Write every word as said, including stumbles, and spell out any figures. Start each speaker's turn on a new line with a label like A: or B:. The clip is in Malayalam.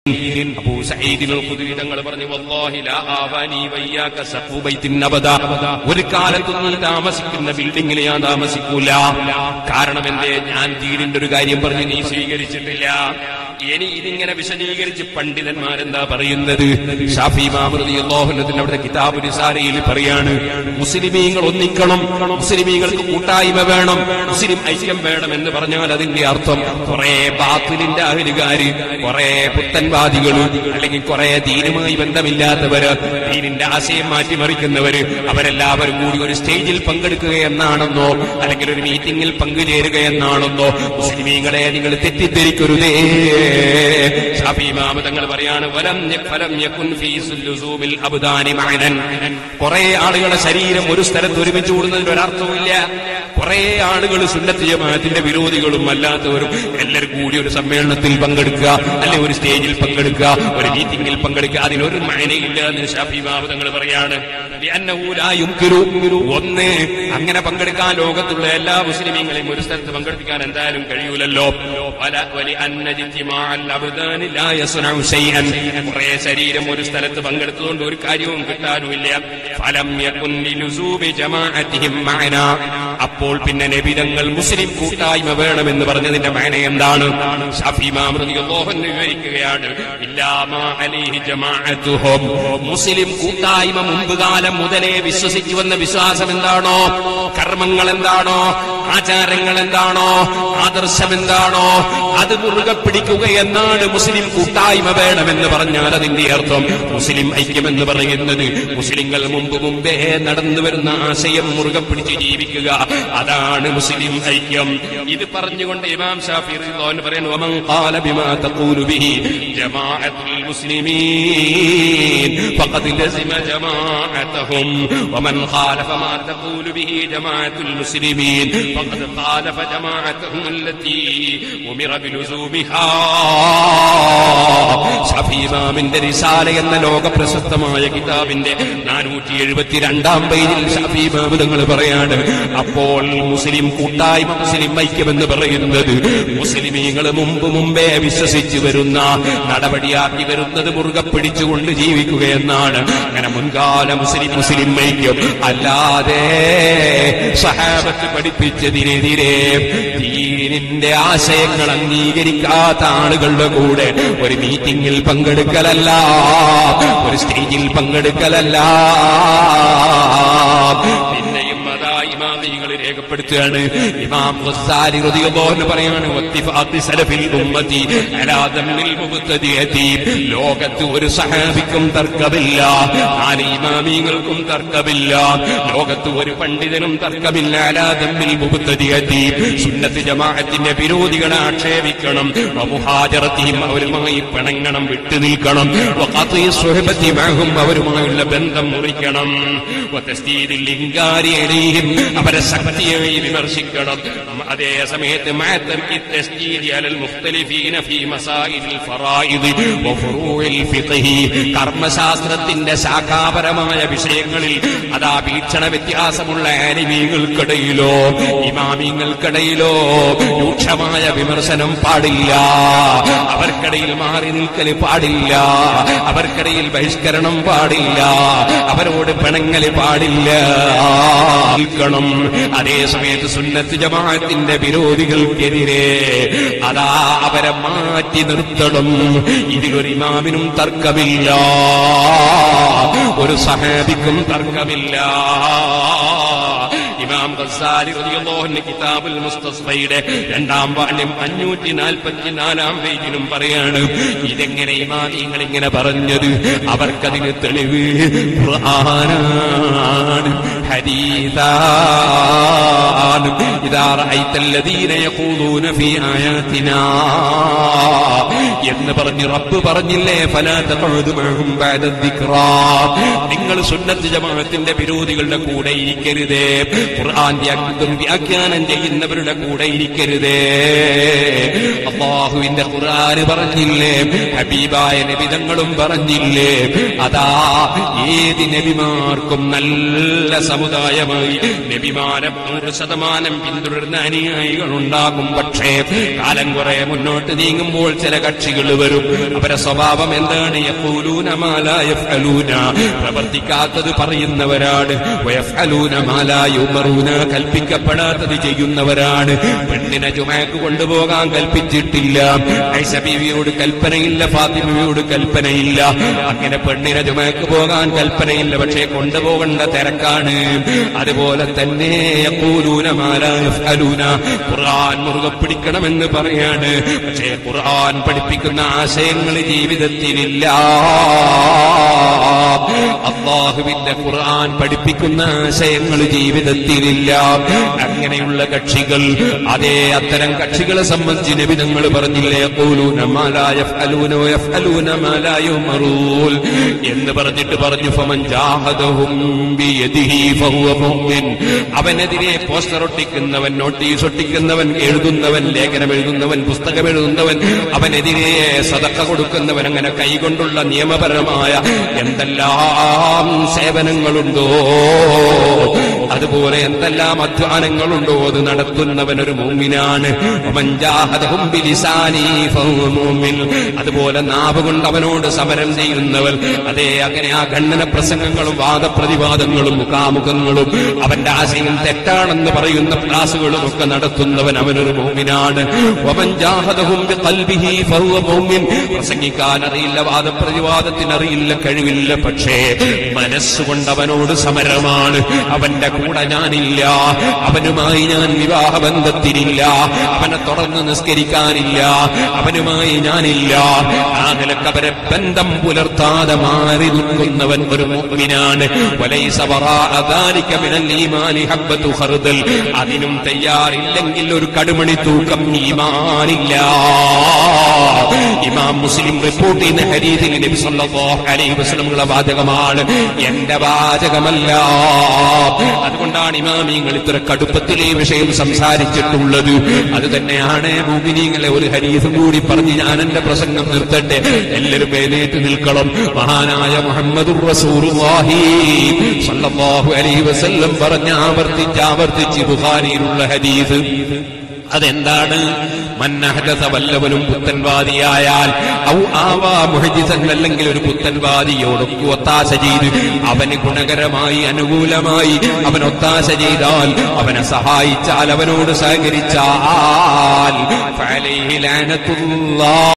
A: അബൂ സഈദ് അൽ-ഖുദ്രി തങ്ങൾ പറഞ്ഞു, വല്ലാഹി ലാ ആവാനി വയ്യാക സഖു ബൈത്തിൻ അബദ, ഒരു കാലത്തും നീ താമസിക്കുന്ന ബിൽഡിംഗിൽ ഞാൻ താമസിക്കൂല. കാരണം എന്തേ? ഞാൻ ദീനിന്റെ ഒരു കാര്യം പറഞ്ഞ് നീ സ്വീകരിച്ചിട്ടില്ല. ഇനി ഇതിങ്ങനെ വിശദീകരിച്ച് പണ്ഡിതന്മാരെന്താ പറയുന്നത്? ഷാഫി ഇമാം റളിയല്ലാഹു അൻഹു അവിടുത്തെ കിതാബ് റിസാലയിൽ പറയാണ്, മുസ്ലിമീങ്ങൾ ഒന്നിക്കണം, മുസ്ലിമീങ്ങൾക്ക് കൂട്ടായ്മ വേണം, മുസ്ലിം ഐക്യം വേണം എന്ന് പറഞ്ഞാൽ അതിന്റെ അർത്ഥം കുറെ ബാത്തിലിന്റെ അഹലുകാര്, കുറെ പുത്തൻവാദികള്, അല്ലെങ്കിൽ കുറെ ദീനുമായി ബന്ധമില്ലാത്തവര്, ദീനിന്റെ ആശയം മാറ്റിമറിക്കുന്നവര്, അവരെല്ലാവരും കൂടി ഒരു സ്റ്റേജിൽ പങ്കെടുക്കുക എന്നാണെന്നോ അല്ലെങ്കിൽ ഒരു മീറ്റിംഗിൽ പങ്കുചേരുക എന്നാണെന്നോ മുസ്ലിമീങ്ങളെ നിങ്ങൾ തെറ്റിദ്ധരിക്കരുതേ. ഷാഫി ഇമാം തങ്ങൾ പറയാണ്, വലം ഫലം യകുൻ ഫീ സുല്ലൂസുമിൽ അബ്ദാനി മഅനൻ, കുറെ ആളുകളുടെ ശരീരം ഒരു സ്ഥലത്ത് ഒരുമിച്ച് കൂടുന്നതിന് ഒരർത്ഥവുമില്ല. കുറെ ആളുകൾ സുന്നത്ത് ജമാഅത്തിന്റെ വിരോധികളും അല്ലാത്തവരും എല്ലാവരും കൂടി ഒരു സമ്മേളനത്തിൽ പങ്കെടുക്കുക, അല്ലെ ഒരു സ്റ്റേജിൽ പങ്കെടുക്കുക, ഒരു മീറ്റിംഗിൽ പങ്കെടുക്കുക, അതിനൊരു മഅനയില്ല എന്ന് ഷാഫി ഇമാം തങ്ങൾ പറയാണ്. ലിഅന്നഹു ലാ യുംകിനു, ഒന്ന് അങ്ങനെ പങ്കെടുക്കാൻ ലോകത്തുള്ള എല്ലാ മുസ്ലിമീങ്ങളെയും ഒരു സ്ഥലത്ത് പങ്കെടുപ്പിക്കാൻ എന്തായാലും കഴിയൂലല്ലോ. കുറെ ശരീരം ഒരു സ്ഥലത്ത് പങ്കെടുത്തുകൊണ്ട് ഒരു കാര്യവും കിട്ടാനുമില്ല. ഫലം യകുൻ ലിലുസൂബി ജമാഅതിഹിം മഅന, അപ്പോൾ പിന്നെ നബിതങ്ങൾ മുസ്ലിം കൂട്ടായ്മ വേണമെന്ന് പറഞ്ഞതിന്റെ മഅന എന്താണ്? ഷാഫി ഇമാം റളിയല്ലാഹു അൻഹു വിവരിക്കുകയാണ്, ഇല്ലാ മാ അലൈഹി ജമാഅതുഹും, മുസ്ലിം കൂട്ടായ്മ മുമ്പ് കാലം മുതലേ വിശ്വസിച്ചു വന്ന വിശ്വാസം എന്താണോ, കർമ്മങ്ങൾ എന്താണോ, ആചാരങ്ങൾ എന്താണോ, ആദർശം എന്താണോ, അത് മുറുകെ പിടിക്കുക എന്നാണ് മുസ്ലിം കൂട്ടായ്മ വേണമെന്ന് പറഞ്ഞാൽ അതിന്റെ അർത്ഥം. മുസ്ലിം ഐക്യമെന്ന് പറയുന്നത് മുസ്ലിങ്ങൾ മുമ്പ് മുമ്പേ നടന്നു വരുന്ന ആശയം മുറുകെ പിടിച്ച് ജീവിക്കുക, അതാണ് മുസ്ലിം ഐക്യം. ഇത് പറഞ്ഞുകൊണ്ട് ഇമാം ഷാഫി റളിയല്ലാഹു അൻഹു പറയുന്നു, വമൻ ഖാല ബിമാ തഖൂലു ബിഹി ജമാഅത്തുൽ മുസ്ലിമീൻ ഫഖദ് ലസിമ ജമാഅതഹും വമൻ ഖാലഫ മാ തഖൂലു ബിഹി ജമാഅത്തുൽ മുസ്ലിമീൻ ഫഖദ് ഖാലഫ ജമാഅതഹും അല്ലതി ഉമിറ ബിലുസൂമിഹാ. ഷാഫി ഇമാമിന്റെ റിസാല എന്ന ലോക പ്രശസ്തമായ കിതാബിന്റെ നാനൂറ്റി എഴുപത്തിരണ്ടാം പേജിൽ ഷാഫി ഇമാം തങ്ങൾ പറയാണ്, അപ്പോൾ മുസ്ലിം കൂട്ടായ്മ, മുസ്ലിം ഐക്യമെന്ന് പറയുന്നത് മുസ്ലിമീങ്ങൾ മുമ്പ് മുമ്പേ വിശ്വസിച്ചു വരുന്ന, നടപടിയാക്കി വരുന്നത് മുറുകെ പിടിച്ചുകൊണ്ട് ജീവിക്കുക എന്നാണ്. അങ്ങനെ മുൻകാല മുസ്ലിം മുസ്ലിം ഐക്യം അല്ലാതെ സഹാബത്ത് പഠിപ്പിച്ചതിനെതിരെ ദീനിന്റെ ആശയങ്ങൾ അംഗീകരിക്കാത്ത ആളുകളുടെ കൂടെ ഒരു മീറ്റിംഗിൽ പങ്കെടുക്കലല്ല, ഒരു സ്റ്റേജിൽ പങ്കെടുക്കലല്ല. പിന്നെയും അതാ ഇമാമികൾ രേഖപ്പെടുത്തുകയാണ്. ഇമാം ഗസ്സാലി റളിയല്ലാഹു അൻഹു പറയാണ്, വത്തിഫാഖി സലഫിൽ ഉമ്മത്തി അലാ ദമ്മിൽ മുബ്തദിഅതി, ലോകത്ത് ഒരു സഹാബിക്കും തർക്കമില്ല, നാല് ഇമാമികൾക്കും തർക്കമില്ല, ലോകത്ത് ഒരു പണ്ഡിതനും തർക്കമില്ല, അലാ ദമ്മിൽ മുബ്തദിഅതി, സുന്നത്ത് ജമാഅത്തിന്റെ വിരോധികളെ ആക്ഷേപിക്കണം, വമുഹാജറതിഹിം, അവരുമായി പിണങ്ങണം, വിട്ടുനിൽക്കണം, വഖത്ഇ സുഹബതി മഅഹും, അവരുമായുള്ള ബന്ധം മുറിക്കണം, വതസ്ദീദിൽ ഇൻകാരി അലൈഹിം, അവരെ ശക്തിയായി വിമർശിക്കണം. അതേ സമയത്ത് മഅതർക്കി തസ്ദീദി അലൽ മുഖ്തലിഫീന ഫീ മസായിലിൽ ഫറായിദ് വഫുറൂഇൽ ഫിഖ്ഹി, കർമ്മശാസ്ത്രത്തിന്റെ ശാഖാപരമായ വിഷയങ്ങളിൽ അതാ വീക്ഷണ വ്യത്യാസമുള്ള ആലിമീങ്ങൾക്കിടയിലോ ഇമാമിങ്ങൾക്കിടയിലോ രൂക്ഷമായ വിമർശനം പാടില്ല, അവർക്കിടയിൽ മാറി നിൽക്കൽ പാടില്ല, അവർക്കിടയിൽ ബഹിഷ്കരണം പാടില്ല, അവരോട് പിണങ്ങല് പാടില്ല, നിൽക്കണം. അതേ സമയത്ത് സുന്നത്ത് ജമാഅത്തിന്റെ വിരോധികൾക്കെതിരെ അതാ അവരെ മാറ്റി നിർത്തണം. ഇതിലൊരു ഇമാമിനും തർക്കമില്ല, ഒരു സഹാബിക്കും തർക്കമില്ല. ഇമാം ഗസ്സാലി റളിയല്ലാഹു അൻഹു കിതാബുൽ മുസ്തസ്ഫയുടെ രണ്ടാം വാല്യം അഞ്ഞൂറ്റി നാൽപ്പത്തിനാലാം പേജിലും പറയാണ്, ഇതെങ്ങനെ ഇമാമിങ്ങൾ ഇങ്ങനെ പറഞ്ഞത്? അവർക്കതിന് തെളിവ് ഖുർആനാണ്, ഹദീസാണ്. ഇദാ റഅയ്തല്ലദീന യഖൂലൂന ഫീ ആയാതിനാ എന്ന് പറഞ്ഞ് റബ്ബ് പറഞ്ഞില്ലേ, ഫലാ തഖഉദു മഅഹും ബഅദ ദിക്റാ, നിങ്ങൾ സുന്നത്ത് ജമാഅത്തിന്റെ വിരോധികളുടെ കൂടെ ഇരിക്കരുതേ. ഖുർആന്റെ അർത്ഥം വ്യാഖ്യാനം ചെയ്യുന്നവരുടെ കൂടെ ഇരിക്കരുതേ. അല്ലാഹുവിന്റെ ഖുർആൻ പറഞ്ഞില്ലേ, ഹബീബായ നബിതങ്ങളും പറഞ്ഞില്ലേ, അതാ ഏത് നബിമാർക്കും നല്ല സമുദായമായി നബിമാരെ നൂറ് ശതമാനം പിന്തുടരുന്ന അനുയായികൾ ഉണ്ടാകും. പക്ഷേ കാലം കുറെ മുന്നോട്ട് നീങ്ങുമ്പോൾ ചില കക്ഷികൾ വരും. അവരുടെ സ്വഭാവം എന്താണ്? യഖൂലൂന മാ ലാ യഫ്അലൂന, പ്രവർത്തിക്കാത്തത് പറയുന്നവരാണ്. വയഫ്അലൂന മാ ലാ യുമറൂന, കൽപ്പിക്കപ്പെടാത്തത് ചെയ്യുന്നവരാണ്. പെണ്ണിനെ ജുമഅക്ക് കൊണ്ടുപോകാൻ കൽപ്പിച്ചിട്ടില്ല, ഐഷ ബീവിയോട് കൽപ്പനയില്ല, ഫാത്തിമയോട് കൽപ്പനയില്ല. അങ്ങനെ പെണ്ണിനെ ജുമഅക്ക് പോകാൻ കൽപ്പനയില്ല, പക്ഷേ കൊണ്ടുപോകേണ്ട തിരക്കാണ്. അതുപോലെ തന്നെ യഖൂലൂന മാ ലാ യഫ്അലൂന, ഖുർആൻ മുറുകെ പിടിക്കണമെന്ന് പറയാണ്. പക്ഷേ ഖുർആൻ പഠിപ്പിക്കുന്ന ആശയങ്ങൾ ജീവിതത്തിലില്ല. അല്ലാഹുവിന്റെ ഖുർആൻ പഠിപ്പിക്കുന്ന ആശയങ്ങൾ ജീവിതത്തിലില്ല. അങ്ങനെയുള്ള കക്ഷികൾ, അതേ അത്തരം കക്ഷികളെ സംബന്ധിച്ച് നബി തങ്ങൾ പറഞ്ഞില്ലേ, യഖൂലൂന മാ ലാ യഫ്അലൂന വയഫ്അലൂന മാ ലാ യുമറൂൻ എന്ന് പറഞ്ഞിട്ട് പറഞ്ഞു, ഫമൻ ജാഹദഹും ബിയദിഹി ഫഹുവ മുഅ്മിൻ, അവനെതിരെ പോസ്റ്റർ ഒട്ടിക്കുന്നവൻ, നോട്ടീസ് ഒട്ടിക്കുന്നവൻ, എഴുതുന്നവൻ, ലേഖനം എഴുതുന്നവൻ, പുസ്തകം എഴുതുന്നവൻ, അവനെതിരെ സദഖ കൊടുക്കുന്നവൻ, അങ്ങനെ കൈകൊണ്ടുള്ള നിയമപരമായ എന്തെല്ലാം സേവനങ്ങളുണ്ടോ, അതുപോലെ എന്തെല്ലാം അധ്വാനങ്ങളുണ്ടോ അത് നടത്തുന്നവൻ ഒരു മുഅ്മിനാണ്. വമൻ ജാഹദഹും ബിലിസാനിഹി ഫഹുവ മുഅ്മിൻ, അതുപോലെ നാവ് കൊണ്ട് അവനോട് സമരം ചെയ്യുന്നവൻ, അതേ അങ്ങനെ ആ ഖണ്ഡന പ്രസംഗങ്ങളും വാദപ്രതിവാദങ്ങളും മുഖാമുഖങ്ങളും അവന്റെ ആശയം തെറ്റാണെന്ന് പറയുന്ന ക്ലാസുകളും ഒക്കെ നടത്തുന്നവൻ അവനൊരു മുഅ്മിനാണ്. വമൻ ജാഹദഹും ബിഖൽബിഹി ഫഹുവ മുഅ്മിൻ, പ്രസംഗിക്കാൻ അറിയില്ല, വാദപ്രതിവാദത്തിന് അറിയില്ല, കഴിവില്ല, പക്ഷേ മനസ്സുകൊണ്ട് അവനോട് സമരമാണ്. അവന്റെ കൂടെ ഞാനില്ല, അവനുമായി ഞാൻ വിവാഹബന്ധത്തിനില്ല, അവനെ തുടർന്ന് നിസ്കരിക്കാനില്ല, അവനുമായി ഞാനില്ല. ആ നിലക്ക് അവരെ ബന്ധം പുലർത്താതെ മാറി നിൽക്കുന്നവൻ ഒരു മുഅ്മിനാണ്. വലൈസ വറാഅ ദാലിക മിനൽ ഈമാനി ഹബ്ബത്തു ഖർദൽ, അതിനും തയ്യാറില്ലെങ്കിൽ ഒരു കടുമണി തൂക്കം ഈമാനില്ല. ഇമാം മുസ്ലിം റിപ്പോർട്ട് ചെയ്യുന്ന ഹദീസിൽ നബി സല്ലല്ലാഹു അലൈഹി വസല്ലമയുടെ വാചകമാണ്, എന്റെ വാചകമല്ല. അതുകൊണ്ടാണ് ഇമാമിങ്ങൾ ഇത്ര കടുപ്പത്തിൽ ഈ വിഷയം സംസാരിച്ചിട്ടുള്ളത്. അത് തന്നെയാണ് മുഅ്മിനീങ്ങളെ ഒരു ഹദീസും കൂടി പറഞ്ഞ് ഞാൻ എന്റെ പ്രസംഗം നിർത്തട്ടെ. എല്ലാവരും എഴുന്നേറ്റ് നിൽക്കണം. മഹാനായ മുഹമ്മദുർ റസൂലുള്ളാഹി സ്വല്ലല്ലാഹു അലൈഹി വസല്ലം പറഞ്ഞ ആവർത്തിച്ച് ആവർത്തിച്ച് ബുഖാരിയിലുള്ള ഹദീസ്. അതെന്താണ്? മന്നഹദസ, വല്ലവനും പുത്തൻവാദിയായാൽ, ഔ ആവാ മുഹജിസൻ, അല്ലെങ്കിൽ ഒരു പുത്തൻവാദിയോട് ഒത്താശ ചെയ്ത് അവന് ഗുണകരമായി അനുകൂലമായി അവൻ ഒത്താശ ചെയ്താൽ, അവനെ സഹായിച്ചാൽ, അവനോട് സഹകരിച്ചാൽ, ഫഅലൈഹി ലഅനത്തുല്ലാഹ്